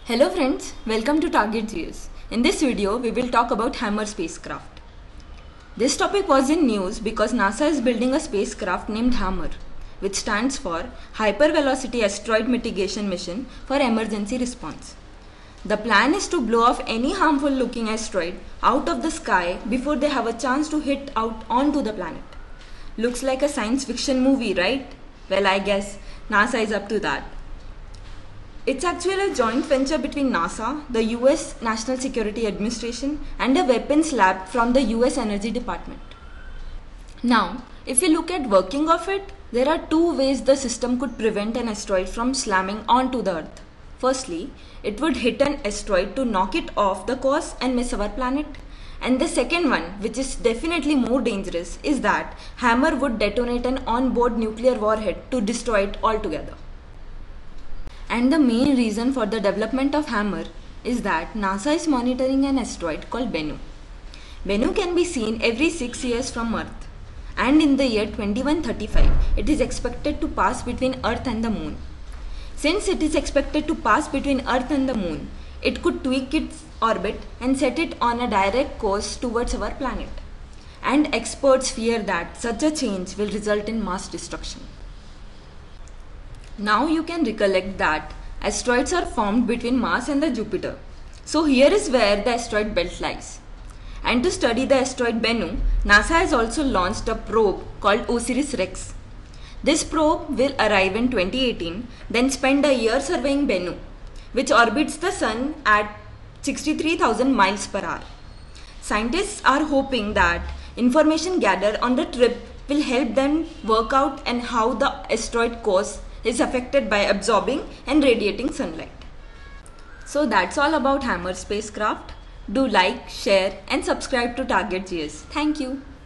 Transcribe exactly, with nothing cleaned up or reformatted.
Hello friends, welcome to Target G S. In this video, we will talk about Hammer spacecraft. This topic was in news because NASA is building a spacecraft named Hammer, which stands for Hypervelocity Asteroid Mitigation Mission for Emergency Response. The plan is to blow off any harmful looking asteroid out of the sky before they have a chance to hit out onto the planet. Looks like a science fiction movie, right? Well, I guess NASA is up to that. It's actually a joint venture between NASA, the U S National Security Administration, and a weapons lab from the U S Energy Department. Now, if you look at working of it, there are two ways the system could prevent an asteroid from slamming onto the Earth. Firstly, it would hit an asteroid to knock it off the course and miss our planet. And the second one, which is definitely more dangerous, is that Hammer would detonate an on-board nuclear warhead to destroy it altogether. And the main reason for the development of Hammer is that NASA is monitoring an asteroid called Bennu. Bennu can be seen every six years from Earth, and in the year twenty-one thirty-five, it is expected to pass between Earth and the Moon. Since it is expected to pass between Earth and the Moon, it could tweak its orbit and set it on a direct course towards our planet. And experts fear that such a change will result in mass destruction. Now you can recollect that asteroids are formed between Mars and the Jupiter. So here is where the asteroid belt lies. And to study the asteroid Bennu, NASA has also launched a probe called OSIRIS-REx. This probe will arrive in twenty eighteen, then spend a year surveying Bennu, which orbits the Sun at sixty-three thousand miles per hour. Scientists are hoping that information gathered on the trip will help them work out and how the asteroid course is affected by absorbing and radiating sunlight. So that's all about Hammer spacecraft. Do like, share and subscribe to Target G S. Thank you.